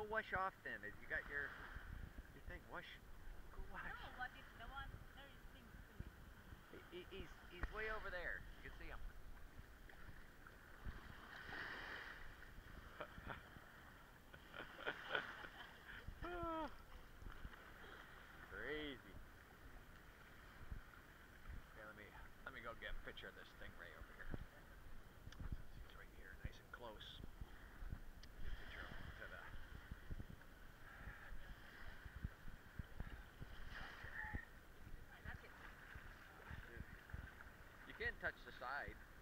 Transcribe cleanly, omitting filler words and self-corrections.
go wash off then. If you got your thing, wash. Go wash. No, what if the one there is things to me? He's way over there. You can see him. Crazy. Okay, let me go get a picture of this stingray over here. He's right here, nice and close. Get a picture of him to the. That's it. You can touch the side.